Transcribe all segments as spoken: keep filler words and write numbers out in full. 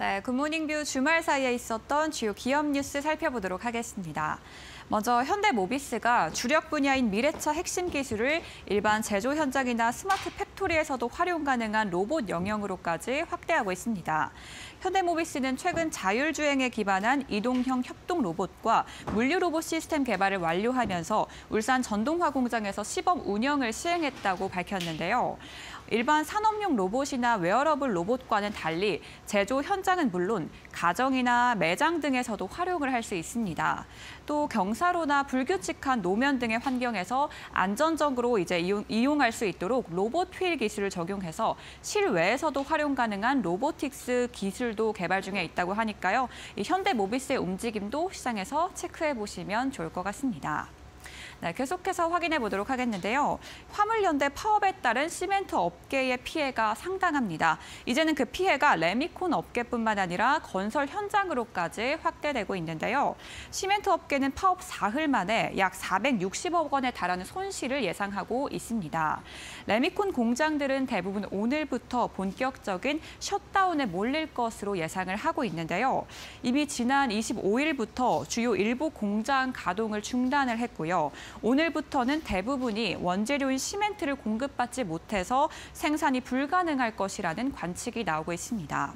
네, 굿모닝 뷰 주말 사이에 있었던 주요 기업 뉴스 살펴보도록 하겠습니다. 먼저 현대모비스가 주력 분야인 미래차 핵심 기술을 일반 제조 현장이나 스마트 팩토리에서도 활용 가능한 로봇 영역으로까지 확대하고 있습니다. 현대모비스는 최근 자율주행에 기반한 이동형 협동 로봇과 물류 로봇 시스템 개발을 완료하면서 울산 전동화 공장에서 시범 운영을 시행했다고 밝혔는데요. 일반 산업용 로봇이나 웨어러블 로봇과는 달리 제조 현장은 물론 가정이나 매장 등에서도 활용을 할 수 있습니다. 또 경사로나 불규칙한 노면 등의 환경에서 안전적으로 이제 이용, 이용할 수 있도록 로봇 휠 기술을 적용해서 실외에서도 활용 가능한 로보틱스 기술도 개발 중에 있다고 하니까요. 이 현대모비스의 움직임도 시장에서 체크해 보시면 좋을 것 같습니다. 네, 계속해서 확인해 보도록 하겠는데요. 화물연대 파업에 따른 시멘트 업계의 피해가 상당합니다. 이제는 그 피해가 레미콘 업계뿐만 아니라 건설 현장으로까지 확대되고 있는데요. 시멘트 업계는 파업 사흘 만에 약 사백육십억 원에 달하는 손실을 예상하고 있습니다. 레미콘 공장들은 대부분 오늘부터 본격적인 셧다운에 몰릴 것으로 예상을 하고 있는데요. 이미 지난 이십오일부터 주요 일부 공장 가동을 중단을 했고요. 오늘부터는 대부분이 원재료인 시멘트를 공급받지 못해서 생산이 불가능할 것이라는 관측이 나오고 있습니다.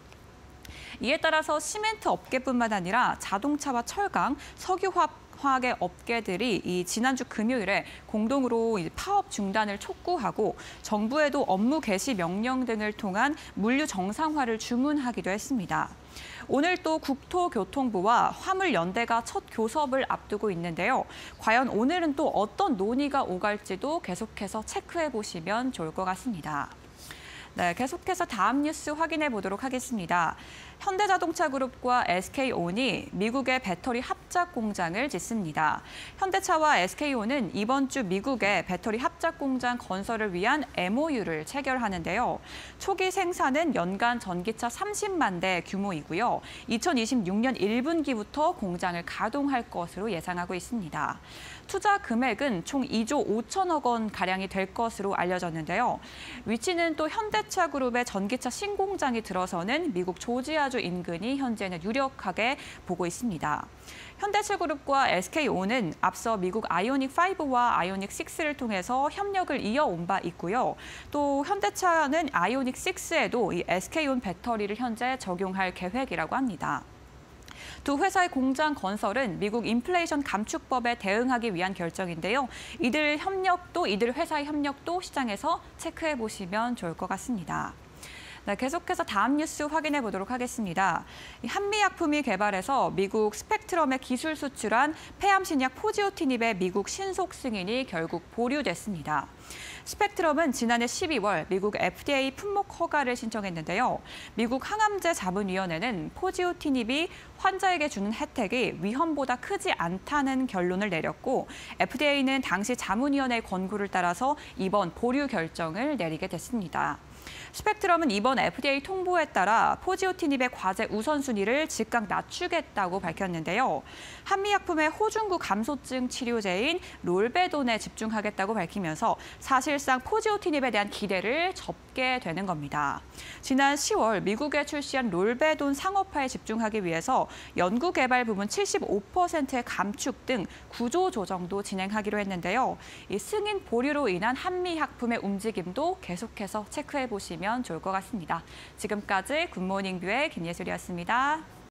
이에 따라서 시멘트 업계뿐만 아니라 자동차와 철강, 석유화학 화학의 업계들이 이 지난주 금요일에 공동으로 파업 중단을 촉구하고 정부에도 업무 개시 명령 등을 통한 물류 정상화를 주문하기도 했습니다. 오늘 또 국토교통부와 화물연대가 첫 교섭을 앞두고 있는데요. 과연 오늘은 또 어떤 논의가 오갈지도 계속해서 체크해 보시면 좋을 것 같습니다. 네, 계속해서 다음 뉴스 확인해 보도록 하겠습니다. 현대자동차그룹과 에스케이온이 미국의 배터리 합작 공장을 짓습니다. 현대차와 에스케이온은 이번 주 미국의 배터리 합작 공장 건설을 위한 엠오유를 체결하는데요. 초기 생산은 연간 전기차 삼십만 대 규모이고요. 이천이십육년 일분기부터 공장을 가동할 것으로 예상하고 있습니다. 투자 금액은 총 이조 오천억 원가량이 될 것으로 알려졌는데요. 위치는 또 현대차그룹의 전기차 신공장이 들어서는 미국 조지아주 인근이 현재는 유력하게 보고 있습니다. 현대차그룹과 에스케이온은 앞서 미국 아이오닉 파이브와 아이오닉 식스를 통해서 협력을 이어온 바 있고요. 또 현대차는 아이오닉 식스에도 이 에스케이온 배터리를 현재 적용할 계획이라고 합니다. 두 회사의 공장 건설은 미국 인플레이션 감축법에 대응하기 위한 결정인데요. 이들 협력도, 이들 회사의 협력도 시장에서 체크해 보시면 좋을 것 같습니다. 네, 계속해서 다음 뉴스 확인해 보도록 하겠습니다. 한미약품이 개발해서 미국 스펙트럼에 기술 수출한 폐암 신약 포지오티닙의 미국 신속 승인이 결국 보류됐습니다. 스펙트럼은 지난해 십이월 미국 에프디에이 품목 허가를 신청했는데요. 미국 항암제 자문위원회는 포지오티닙이 환자에게 주는 혜택이 위험보다 크지 않다는 결론을 내렸고 에프디에이는 당시 자문위원회의 권고를 따라서 이번 보류 결정을 내리게 됐습니다. 스펙트럼은 이번 에프디에이 통보에 따라 포지오티닙의 과제 우선순위를 즉각 낮추겠다고 밝혔는데요. 한미약품의 호중구 감소증 치료제인 롤베돈에 집중하겠다고 밝히면서 사실상 포지오티닙에 대한 기대를 접게 되는 겁니다. 지난 시월 미국에 출시한 롤베돈 상업화에 집중하기 위해서 연구개발 부문 칠십오 퍼센트의 감축 등 구조 조정도 진행하기로 했는데요. 이 승인 보류로 인한 한미약품의 움직임도 계속해서 체크해 보시면 좋을 것 같습니다. 지금까지 굿모닝 뷰의 김예술이었습니다.